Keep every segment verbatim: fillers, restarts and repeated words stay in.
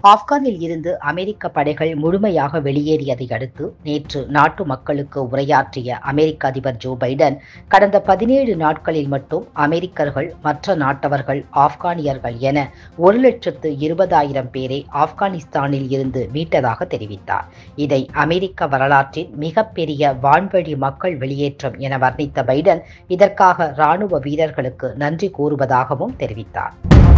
ஆப்கானில் இருந்து அமெரிக்க படைகள் முழுமையாக வெளியேறியதை அடுத்து நேற்று நாட்டு மக்களுக்கு உரையாற்றிய அமெரிக்க அதிபர் ஜோ பைடன், கடந்த பதினேழு நாட்களில் மட்டும் அமெரிக்கர்கள், மற்ற நாட்டவர்கள், ஆப்கானியர்கள் என ஒரு லட்சத்து இருபதாயிரம் பேரை ஆப்கானிஸ்தானில் இருந்து மீட்டதாக தெரிவித்தார். இதை அமெரிக்க வரலாற்றின் மிகப்பெரிய வான்வழி மக்கள் வெளியேற்றம் என வர்ணித்த பைடன், இதற்காக ராணுவ வீரர்களுக்கு நன்றி கூறுவதாகவும் தெரிவித்தார்.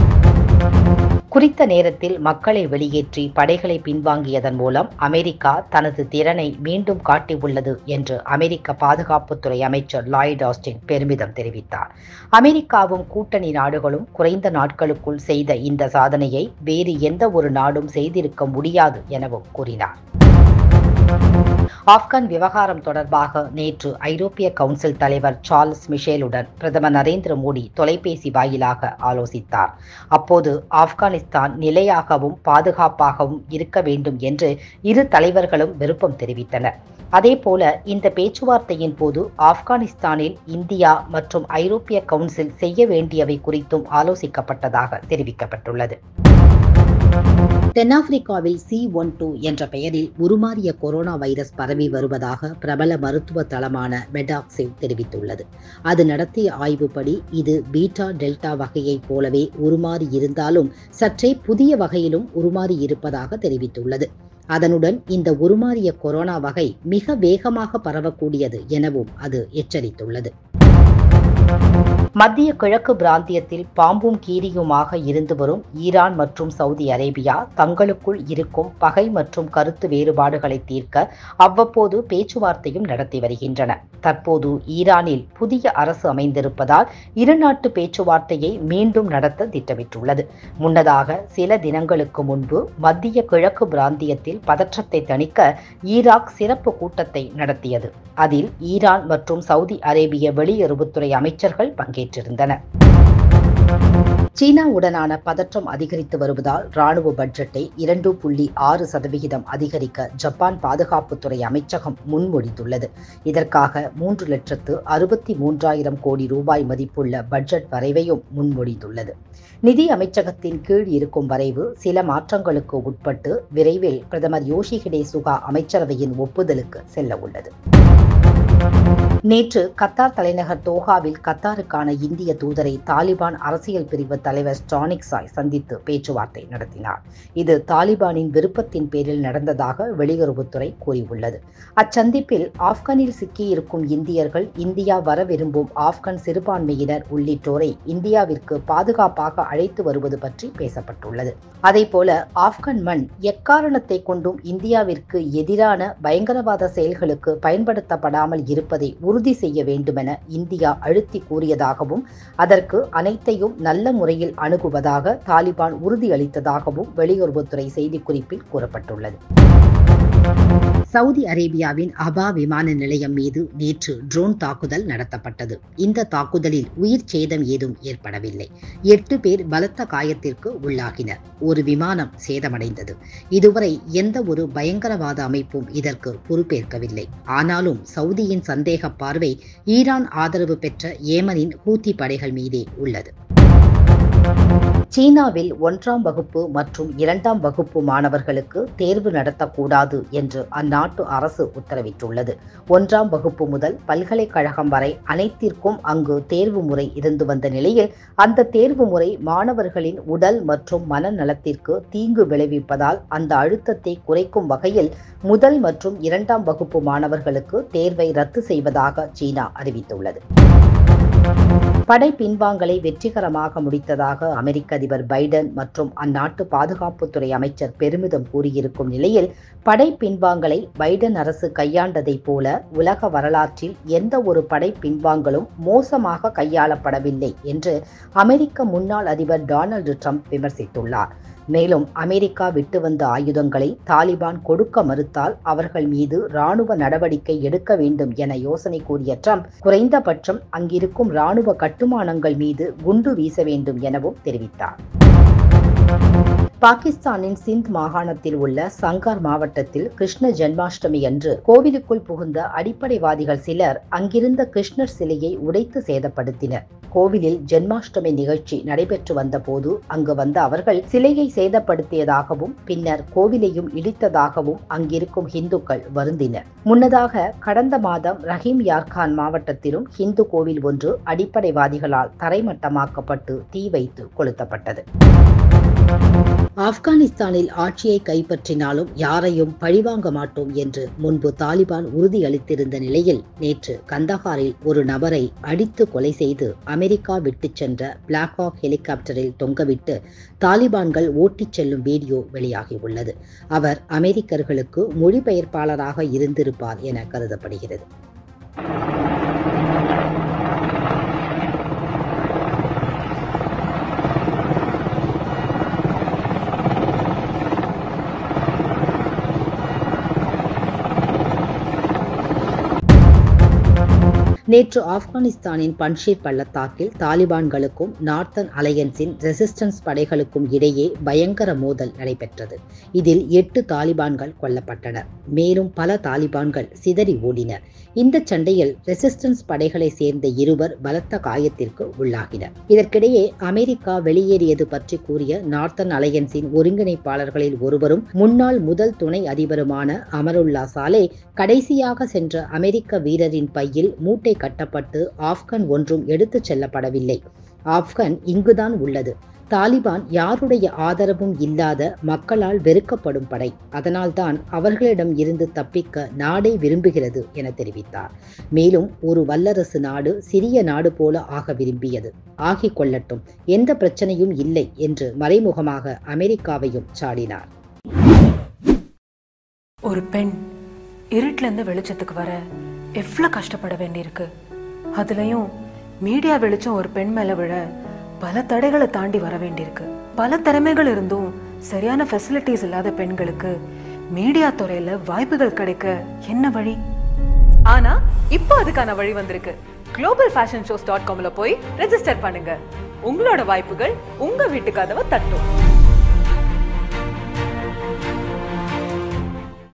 குறித்த நேரத்தில் மக்களை வெளியேற்றி படைகளை பின்வாங்கியதன் மூலம் அமெரிக்கா தனது திறனை மீண்டும் காட்டியுள்ளது என்று அமெரிக்க பாதுகாப்புத்துறை அமைச்சர் லாய்ட் ஆஸ்டின் பெருமிதம் தெரிவித்தார். அமெரிக்காவும் கூட்டணி நாடுகளும் குறைந்த நாட்களுக்குள் செய்த இந்த சாதனையை வேறு எந்த ஒரு நாடும் செய்திருக்க முடியாது எனவும் கூறினார். ஆப்கான் விவகாரம் தொடர்பாக நேற்று ஐரோப்பிய கவுன்சில் தலைவர் சார்ல்ஸ் மிஷேலுடன் பிரதமர் நரேந்திர மோடி தொலைபேசி வாயிலாக ஆலோசித்தார். அப்போது ஆப்கானிஸ்தான் நிலையாகவும் பாதுகாப்பாகவும் இருக்க வேண்டும் என்று இரு தலைவர்களும் விருப்பம் தெரிவித்தனர். அதேபோல இந்த பேச்சுவார்த்தையின் போது ஆப்கானிஸ்தானில் இந்தியா மற்றும் ஐரோப்பிய கவுன்சில் செய்ய வேண்டியவை குறித்தும் ஆலோசிக்கப்பட்டதாக தெரிவிக்கப்பட்டுள்ளது. தென்னாப்பிரிக்காவில் சி ஒன்று என்ற பெயரில் உருமாறிய கொரோனா வைரஸ் பரவி வருவதாக பிரபல மருத்துவ தளமான மெடாக்சிவ் தெரிவித்துள்ளது. அது நடத்திய ஆய்வுப்படி இது பீட்டா டெல்டா வகையைப் போலவே உருமாறி இருந்தாலும் சற்றே புதிய வகையிலும் உருமாறி இருப்பதாக தெரிவித்துள்ளது. அதனுடன் இந்த உருமாறிய கொரோனா வகை மிக வேகமாக பரவக்கூடியது எனவும் அது எச்சரித்துள்ளது. மத்திய கிழக்கு பிராந்தியத்தில் பாம்பும் கீரியுமாக இருந்து வரும் ஈரான் மற்றும் சவுதி அரேபியா தங்களுக்குள் இருக்கும் பகை மற்றும் கருத்து வேறுபாடுகளை தீர்க்க அவ்வப்போது பேச்சுவார்த்தையும் நடத்தி வருகின்றன. தற்போது ஈரானில் புதிய அரசு அமைந்திருப்பதால் இரு நாட்டு பேச்சுவார்த்தையை மீண்டும் நடத்த திட்டமிட்டுள்ளது. முன்னதாக சில தினங்களுக்கு முன்பு மத்திய கிழக்கு பிராந்தியத்தில் பதற்றத்தை தணிக்க ஈராக் சிறப்பு கூட்டத்தை நடத்தியது. அதில் ஈரான் மற்றும் சவுதி அரேபிய வெளியுறவுத்துறை அமைச்சர்கள் பங்கேற்றிருந்தனர். சீனாவுடனான பதற்றம் அதிகரித்து வருவதால் ராணுவ பட்ஜெட்டை இரண்டு புள்ளி ஆறு சதவிகிதம் அதிகரிக்க ஜப்பான் பாதுகாப்புத்துறை அமைச்சகம் முன்மொழிந்துள்ளது. இதற்காக மூன்று லட்சத்து அறுபத்தி மூன்றாயிரம் கோடி ரூபாய் மதிப்புள்ள பட்ஜெட் வரைவையும் முன்மொழிந்துள்ளது. நிதி அமைச்சகத்தின் கீழ் இருக்கும் வரைவு சில மாற்றங்களுக்கு உட்பட்டு விரைவில் பிரதமர் யோஷிஹிடே சுகா அமைச்சரவையின் ஒப்புதலுக்கு செல்ல உள்ளது. நேற்று கத்தார் தலைநகர் தோஹாவில் கத்தாருக்கான இந்திய தூதரை தாலிபான் அரசியல் பிரிவு தலைவர் ஸ்டானிக் சாய் சந்தித்து பேச்சுவார்த்தை நடத்தினார். இது தாலிபானின் விருப்பத்தின் பேரில் நடந்ததாக வெளியுறவுத்துறை கூறியுள்ளது. அச்சந்திப்பில் ஆப்கானில் சிக்கியிருக்கும் இந்தியர்கள், இந்தியா வர விரும்பும் ஆப்கான் சிறுபான்மையினர் உள்ளிட்டோரை இந்தியாவிற்கு பாதுகாப்பாக அழைத்து வருவது பற்றி பேசப்பட்டுள்ளது. அதேபோல ஆப்கான் மண் எக்காரணத்தை கொண்டும் இந்தியாவிற்கு எதிரான பயங்கரவாத செயல்களுக்கு பயன்படுத்தப்படாமல் இருப்பதை உறுதி செய்ய வேண்டுமென இந்தியா அழுத்தி கூறியதாகவும் அதற்கு அனைத்தையும் நல்ல முறையில் அணுகுவதாக தாலிபான் உறுதியளித்ததாகவும் வெளியுறவுத்துறை செய்திக்குறிப்பில் கூறப்பட்டுள்ளது. சவுதி அரேபியாவின் அபா விமான நிலையம் மீது நேற்று ட்ரோன் தாக்குதல் நடத்தப்பட்டது. இந்த தாக்குதலில் உயிர் சேதம் ஏதும் ஏற்படவில்லை. எட்டு பேர் பலத்த காயத்திற்கு உள்ளாகினர். ஒரு விமானம் சேதமடைந்தது. இதுவரை எந்த ஒரு பயங்கரவாத அமைப்பும் இதற்கு பொறுப்பேற்கவில்லை. ஆனாலும் சவுதியின் சந்தேக பார்வை ஈரான் ஆதரவு பெற்ற ஏமனின் ஹூத்தி படைகள் மீதே உள்ளது. சீனாவில் ஒன்றாம் வகுப்பு மற்றும் இரண்டாம் வகுப்பு மாணவர்களுக்கு தேர்வு நடத்தக்கூடாது என்று அந்நாட்டு அரசு உத்தரவிட்டுள்ளது. ஒன்றாம் வகுப்பு முதல் பல்கலைக்கழகம் வரை அனைத்திற்கும் அங்கு தேர்வு முறை இருந்து வந்த நிலையில் அந்த தேர்வு முறை மாணவர்களின் உடல் மற்றும் மனநலத்திற்கு தீங்கு விளைவிப்பதால் அந்த அழுத்தத்தை குறைக்கும் வகையில் முதல் மற்றும் இரண்டாம் வகுப்பு மாணவர்களுக்கு தேர்வை ரத்து செய்வதாக சீனா அறிவித்துள்ளது. படை பின்வாங்கலை வெற்றிகரமாக முடித்ததாக அமெரிக்க அதிபர் பைடன் மற்றும் அந்நாட்டு பாதுகாப்புத்துறை அமைச்சர் பெருமிதம் கூறியிருக்கும் நிலையில், படை பின்வாங்கலை பைடன் அரசு கையாண்டதைப் போல உலக வரலாற்றில் எந்த ஒரு படை பின்வாங்கலும் மோசமாக கையாளப்படவில்லை என்று அமெரிக்க முன்னாள் அதிபர் டொனால்டு ட்ரம்ப் விமர்சித்துள்ளார். மேலும் அமெரிக்கா விட்டு வந்த ஆயுதங்களை தாலிபான் கொடுக்க மறுத்தால் அவர்கள் மீது ராணுவ நடவடிக்கை எடுக்க வேண்டும் என யோசனை கூறிய ட்ரம்ப், குறைந்தபட்சம் அங்கிருக்கும் ராணுவ கட்டுமானங்கள் மீது குண்டு வீச வேண்டும் எனவும் தெரிவித்தார். பாகிஸ்தானின் சிந்த் மாகாணத்தில் உள்ள சங்கார் மாவட்டத்தில் கிருஷ்ண ஜென்மாஷ்டமி அன்று கோவிலுக்குள் புகுந்த அடிப்படைவாதிகள் சிலர் அங்கிருந்த கிருஷ்ணர் சிலையை உடைத்து சேதப்படுத்தினர். கோவிலில் ஜென்மாஷ்டமி நிகழ்ச்சி நடைபெற்று வந்த போது அங்கு வந்த அவர்கள் சிலையை சேதப்படுத்தியதாகவும் பின்னர் கோவிலையும் இடித்ததாகவும் அங்கிருக்கும் இந்துக்கள் வருந்தினர். முன்னதாக கடந்த மாதம் ரஹீம் யார்கான் மாவட்டத்திலும் இந்து கோவில் ஒன்று அடிப்படைவாதிகளால் தரைமட்டமாக்கப்பட்டு தீ வைத்து கொளுத்தப்பட்டது. ஆப்கானிஸ்தானில் ஆட்சியை கைப்பற்றினாலும் யாரையும் பழிவாங்க மாட்டோம் என்று முன்பு தாலிபான் உறுதியளித்திருந்த நிலையில் நேற்று கந்தஹாரில் ஒரு நபரை அடித்து கொலை செய்து அமெரிக்கா விட்டுச் சென்ற பிளாக் ஹாக் ஹெலிகாப்டரில் தொங்கவிட்டு தாலிபான்கள் ஓட்டிச் செல்லும் வீடியோ வெளியாகியுள்ளது. அவர் அமெரிக்கர்களுக்கு மொழிபெயர்ப்பாளராக இருந்திருப்பார் என கருதப்படுகிறது. நேற்று ஆப்கானிஸ்தானின் பன்ஷீர் பள்ளத்தாக்கில் தாலிபான்களுக்கும் நார்த்தன் அலையன்ஸின் ரெசிஸ்டன்ஸ் படைகளுக்கும் இடையே பயங்கர மோதல் நடைபெற்றது. இதில் எட்டு தாலிபான்கள் கொல்லப்பட்டனர். மேலும் பல தாலிபான்கள் சிதறி ஓடினர். இந்த சண்டையில் ரெசிஸ்டன்ஸ் படைகளை சேர்ந்த இருவர் பலத்த காயத்திற்கு உள்ளாகினர். இதற்கிடையே அமெரிக்கா வெளியேறியது பற்றி கூறிய நார்த்தன் அலையன்ஸின் ஒருங்கிணைப்பாளர்களில் ஒருவரும் முன்னாள் முதல் துணை அதிபருமான அமருல்லா சாலே கடைசியாக சென்ற அமெரிக்க வீரரின் பையில் மூட்டை கட்டப்பட்டு ஆப்கன் ஒன்றும் எடுத்துச் செல்லப்படவில்லை. ஆப்கன் இங்குதான் உள்ளது. தாலிபான் யாருடைய ஆதரவும் இல்லாத மக்களால் வெறுக்கப்படும் படை. அதனால்தான் அவர்களிடம் இருந்து தப்பிக்க நாடே விரும்புகிறது என தெரிவித்தார். மேலும் ஒரு வல்லரசு நாடு சிறிய நாடு போல ஆக விரும்பியது. ஆகிக் கொள்ளட்டும், எந்த பிரச்சனையும் இல்லை என்று மறைமுகமாக அமெரிக்காவையும் சாடினார். ஒரு பெண் இருட்டுல இருந்து வெளிச்சத்துக்கு வர எவ்வளவு கஷ்டப்பட வேண்டியிருக்கு. அதுலயும் மீடியா வெளிச்சம் ஒரு பெண் மேல விழ பல தடைகளை தாண்டி வர வேண்டியிருக்கு. பல திறமைகள் இருந்தும் சரியான ஃபெசிலிட்டிஸ் இல்லாத பெண்களுக்கு மீடியா துறையில வாய்ப்புகள் கிடைக்க என்ன வழி? ஆனா இப்போ அதுக்கான வழி வந்திருக்கு. குளோபல் ஃபேஷன் ஷோஸ் டாட் காம்ல போய் ரெஜிஸ்டர் பண்ணுங்க. உங்களோட வாய்ப்புகள் உங்க வீட்டு கதவை தட்டும்.